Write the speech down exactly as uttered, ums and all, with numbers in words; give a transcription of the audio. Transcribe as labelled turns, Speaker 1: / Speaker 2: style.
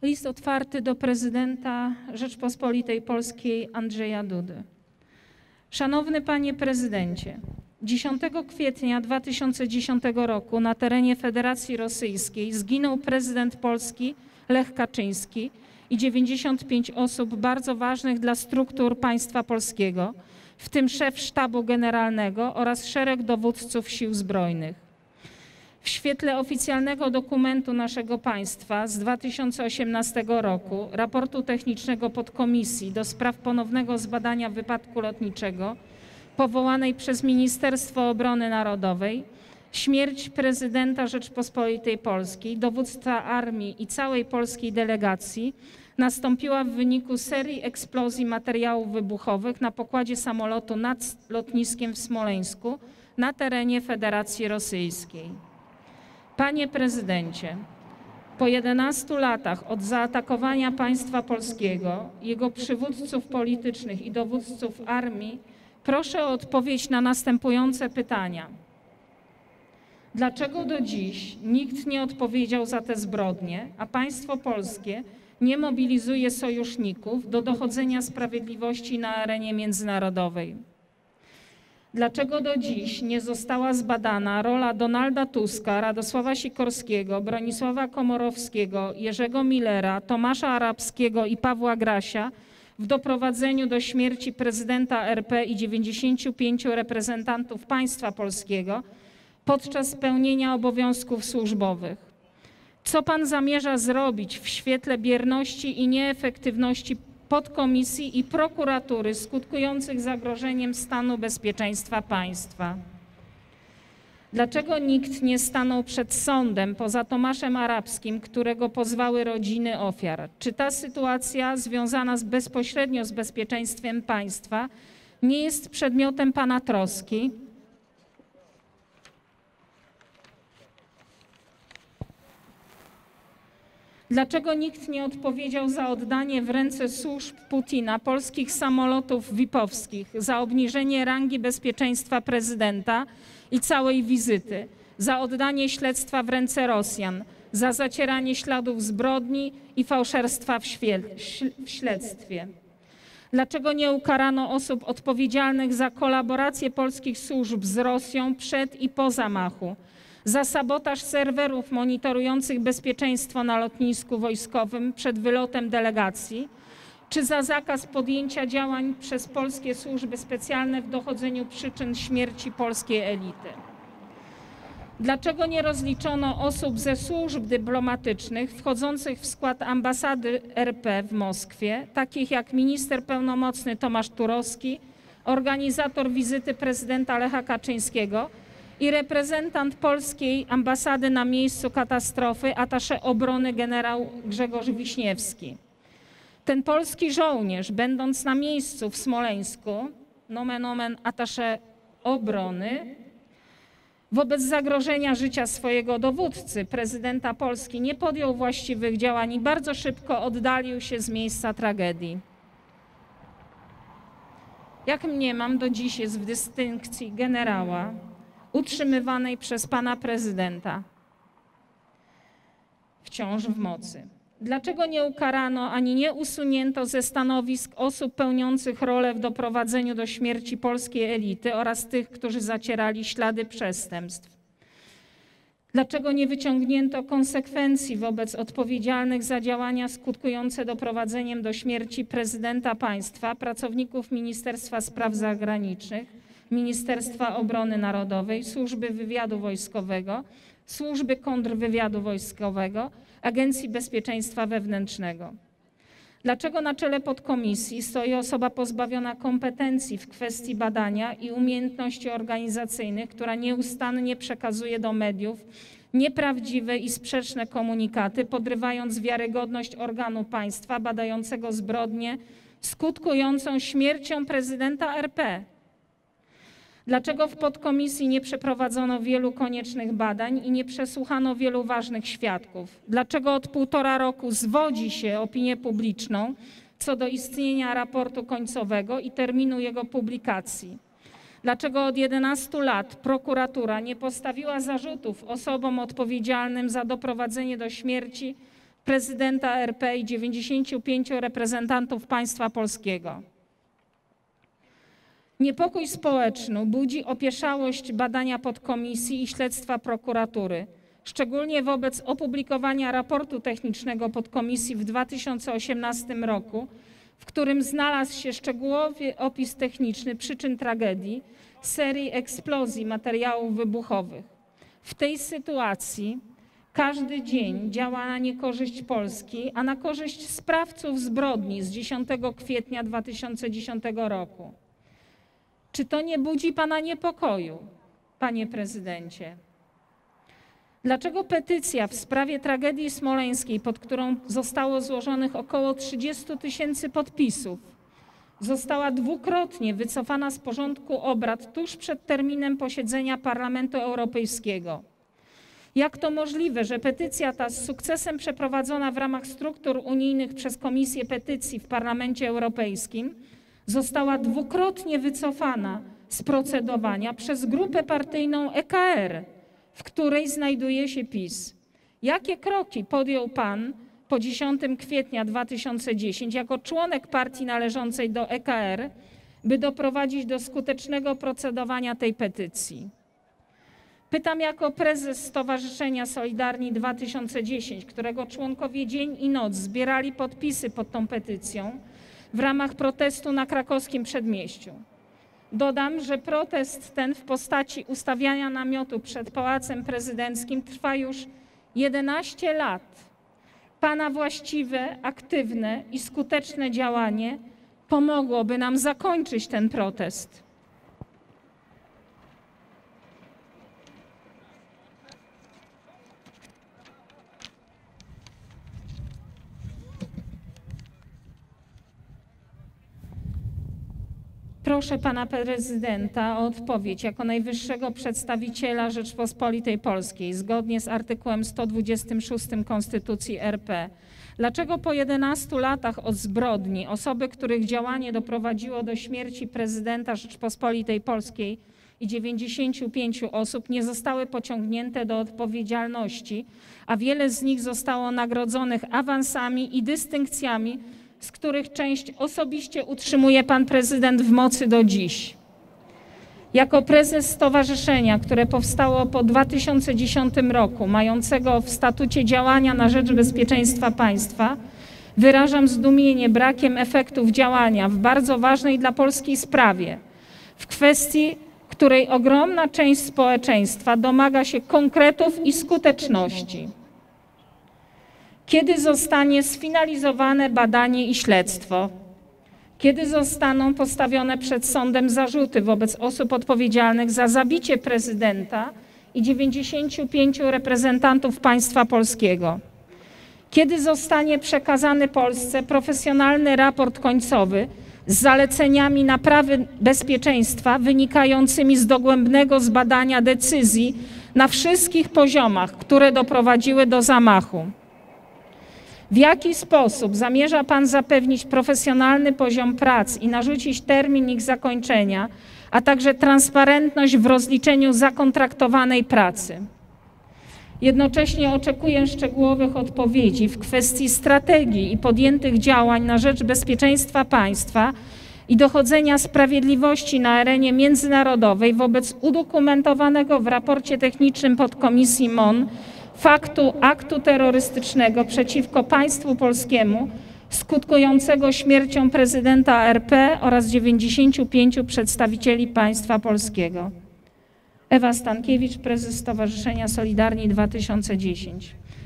Speaker 1: List otwarty do prezydenta Rzeczpospolitej Polskiej Andrzeja Dudy. Szanowny Panie Prezydencie, dziesiątego kwietnia dwa tysiące dziesiątego roku na terenie Federacji Rosyjskiej zginął prezydent Polski Lech Kaczyński i dziewięćdziesiąt pięć osób bardzo ważnych dla struktur państwa polskiego, w tym szef sztabu generalnego oraz szereg dowódców sił zbrojnych. W świetle oficjalnego dokumentu naszego państwa z dwa tysiące osiemnastego roku, raportu technicznego podkomisji do spraw ponownego zbadania wypadku lotniczego powołanej przez Ministerstwo Obrony Narodowej, śmierć prezydenta Rzeczpospolitej Polskiej, dowódcy armii i całej polskiej delegacji nastąpiła w wyniku serii eksplozji materiałów wybuchowych na pokładzie samolotu nad lotniskiem w Smoleńsku na terenie Federacji Rosyjskiej. Panie Prezydencie, po jedenastu latach od zaatakowania państwa polskiego, jego przywódców politycznych i dowódców armii, proszę o odpowiedź na następujące pytania. Dlaczego do dziś nikt nie odpowiedział za te zbrodnie, a państwo polskie nie mobilizuje sojuszników do dochodzenia sprawiedliwości na arenie międzynarodowej? Dlaczego do dziś nie została zbadana rola Donalda Tuska, Radosława Sikorskiego, Bronisława Komorowskiego, Jerzego Millera, Tomasza Arabskiego i Pawła Grasia w doprowadzeniu do śmierci prezydenta R P i dziewięćdziesięciu pięciu reprezentantów państwa polskiego podczas pełnienia obowiązków służbowych? Co pan zamierza zrobić w świetle bierności i nieefektywności podkomisji i prokuratury skutkujących zagrożeniem stanu bezpieczeństwa państwa? Dlaczego nikt nie stanął przed sądem poza Tomaszem Arabskim, którego pozwały rodziny ofiar? Czy ta sytuacja związana z bezpośrednio z bezpieczeństwem państwa nie jest przedmiotem pana troski? Dlaczego nikt nie odpowiedział za oddanie w ręce służb Putina polskich samolotów vipowskich, za obniżenie rangi bezpieczeństwa prezydenta i całej wizyty, za oddanie śledztwa w ręce Rosjan, za zacieranie śladów zbrodni i fałszerstwa w, w śledztwie? Dlaczego nie ukarano osób odpowiedzialnych za kolaborację polskich służb z Rosją przed i po zamachu, za sabotaż serwerów monitorujących bezpieczeństwo na lotnisku wojskowym przed wylotem delegacji, czy za zakaz podjęcia działań przez polskie służby specjalne w dochodzeniu przyczyn śmierci polskiej elity? Dlaczego nie rozliczono osób ze służb dyplomatycznych wchodzących w skład ambasady R P w Moskwie, takich jak minister pełnomocny Tomasz Turowski, organizator wizyty prezydenta Lecha Kaczyńskiego i reprezentant polskiej ambasady na miejscu katastrofy, atasze obrony generał Grzegorz Wiśniewski? Ten polski żołnierz, będąc na miejscu w Smoleńsku, nomen omen atasze obrony, wobec zagrożenia życia swojego dowódcy, prezydenta Polski, nie podjął właściwych działań i bardzo szybko oddalił się z miejsca tragedii. Jak mniemam, do dziś jest w dystynkcji generała utrzymywanej przez pana prezydenta wciąż w mocy. Dlaczego nie ukarano ani nie usunięto ze stanowisk osób pełniących rolę w doprowadzeniu do śmierci polskiej elity oraz tych, którzy zacierali ślady przestępstw? Dlaczego nie wyciągnięto konsekwencji wobec odpowiedzialnych za działania skutkujące doprowadzeniem do śmierci prezydenta państwa, pracowników Ministerstwa Spraw Zagranicznych, Ministerstwa Obrony Narodowej, Służby Wywiadu Wojskowego, Służby Kontrwywiadu Wojskowego, Agencji Bezpieczeństwa Wewnętrznego? Dlaczego na czele podkomisji stoi osoba pozbawiona kompetencji w kwestii badania i umiejętności organizacyjnych, która nieustannie przekazuje do mediów nieprawdziwe i sprzeczne komunikaty, podrywając wiarygodność organu państwa badającego zbrodnię skutkującą śmiercią prezydenta R P? Dlaczego w podkomisji nie przeprowadzono wielu koniecznych badań i nie przesłuchano wielu ważnych świadków? Dlaczego od półtora roku zwodzi się opinię publiczną co do istnienia raportu końcowego i terminu jego publikacji? Dlaczego od jedenastu lat prokuratura nie postawiła zarzutów osobom odpowiedzialnym za doprowadzenie do śmierci prezydenta R P i dziewięćdziesięciu pięciu reprezentantów państwa polskiego. Niepokój społeczny budzi opieszałość badania podkomisji i śledztwa prokuratury, szczególnie wobec opublikowania raportu technicznego podkomisji w dwa tysiące osiemnastym roku, w którym znalazł się szczegółowy opis techniczny przyczyn tragedii, serii eksplozji materiałów wybuchowych. W tej sytuacji każdy dzień działa na niekorzyść Polski, a na korzyść sprawców zbrodni z dziesiątego kwietnia dwa tysiące dziesiątego roku. Czy to nie budzi pana niepokoju, panie prezydencie? Dlaczego petycja w sprawie tragedii smoleńskiej, pod którą zostało złożonych około trzydziestu tysięcy podpisów, została dwukrotnie wycofana z porządku obrad tuż przed terminem posiedzenia Parlamentu Europejskiego? Jak to możliwe, że petycja ta z sukcesem przeprowadzona w ramach struktur unijnych przez Komisję Petycji w Parlamencie Europejskim została dwukrotnie wycofana z procedowania przez grupę partyjną E K R, w której znajduje się PiS? Jakie kroki podjął pan po dziesiątego kwietnia dwa tysiące dziesiątego jako członek partii należącej do E K R, by doprowadzić do skutecznego procedowania tej petycji? Pytam jako prezes Stowarzyszenia Solidarni dwa tysiące dziesięć, którego członkowie dzień i noc zbierali podpisy pod tą petycją w ramach protestu na krakowskim Przedmieściu. Dodam, że protest ten w postaci ustawiania namiotu przed Pałacem Prezydenckim trwa już jedenaście lat. Pana właściwe, aktywne i skuteczne działanie pomogłoby nam zakończyć ten protest. Proszę pana prezydenta o odpowiedź jako najwyższego przedstawiciela Rzeczpospolitej Polskiej zgodnie z artykułem sto dwudziestym szóstym Konstytucji R P. Dlaczego po jedenastu latach od zbrodni osoby, których działanie doprowadziło do śmierci prezydenta Rzeczpospolitej Polskiej i dziewięćdziesięciu pięciu osób nie zostały pociągnięte do odpowiedzialności, a wiele z nich zostało nagrodzonych awansami i dystynkcjami, z których część osobiście utrzymuje pan prezydent w mocy do dziś? Jako prezes stowarzyszenia, które powstało po dwa tysiące dziesiątym roku, mającego w statucie działania na rzecz bezpieczeństwa państwa, wyrażam zdumienie brakiem efektów działania w bardzo ważnej dla Polski sprawie, w kwestii, której ogromna część społeczeństwa domaga się konkretów i skuteczności. Kiedy zostanie sfinalizowane badanie i śledztwo? Kiedy zostaną postawione przed sądem zarzuty wobec osób odpowiedzialnych za zabicie prezydenta i dziewięćdziesięciu pięciu reprezentantów państwa polskiego? Kiedy zostanie przekazany Polsce profesjonalny raport końcowy z zaleceniami naprawy bezpieczeństwa wynikającymi z dogłębnego zbadania decyzji na wszystkich poziomach, które doprowadziły do zamachu? W jaki sposób zamierza pan zapewnić profesjonalny poziom prac i narzucić termin ich zakończenia, a także transparentność w rozliczeniu zakontraktowanej pracy? Jednocześnie oczekuję szczegółowych odpowiedzi w kwestii strategii i podjętych działań na rzecz bezpieczeństwa państwa i dochodzenia sprawiedliwości na arenie międzynarodowej wobec udokumentowanego w raporcie technicznym podkomisji M O N faktu aktu terrorystycznego przeciwko państwu polskiemu skutkującego śmiercią prezydenta R P oraz dziewięćdziesięciu pięciu przedstawicieli państwa polskiego. Ewa Stankiewicz, prezes Stowarzyszenia Solidarni dwa tysiące dziesięć.